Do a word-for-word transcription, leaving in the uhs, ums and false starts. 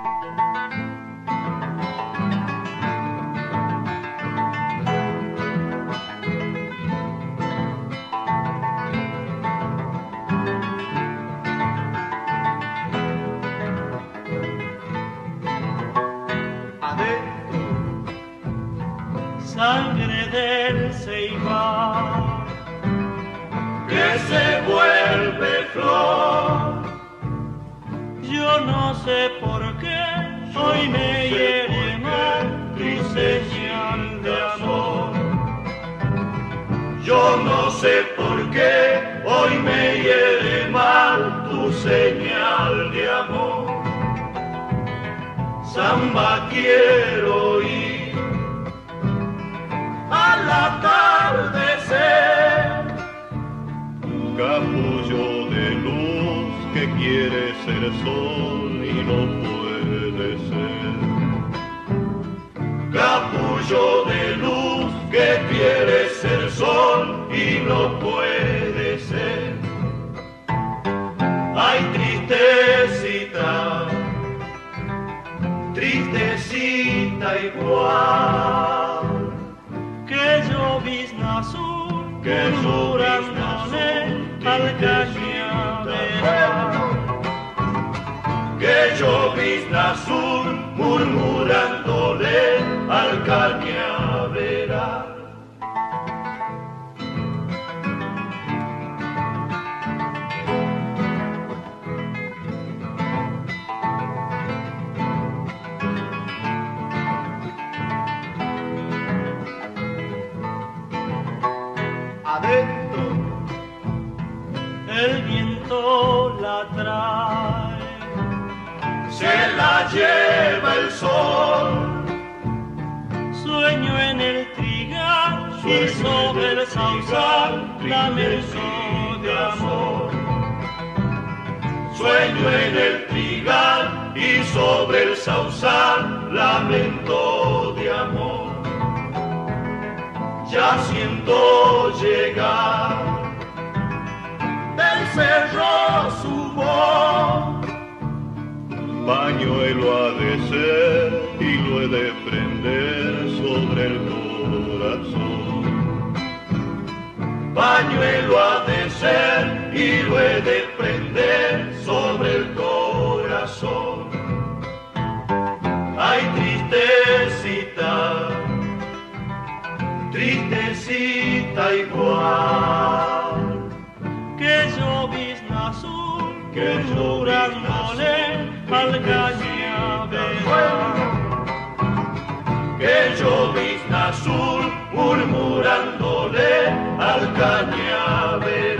Sangre del ceiba que se vuelve flor. Yo no sé por qué hoy me hiere mal tu señal de amor. Yo no sé por qué hoy me hiere mal tu señal de amor. Samba quiero oír al atardecer, capullo de luz que quiere ser sol y no puede ser. Capullo de luz que quiere ser sol y no puede ser. Ay, tristecita, tristecita igual, que llovizna azul, que murmurándole al cañaveral. Que llovizna azul, murmurándole al cañaveral. Adentro el viento la trae, se la lleva el sol. Sueño en el trigal y sobre el sausal lamento de amor. Sueño en el trigal y sobre el sausal lamento de amor. Ya siento llegar del cerro su voz. Pañuelo ha de ser y lo he de prender sobre el corazón. Pañuelo ha de ser y lo he de prender sobre el corazón. Ay, tristecita, tristecita igual, que llovizna azul, que murmurándole al cañaveral. Que llovizna azul, murmurándole al cañaveral.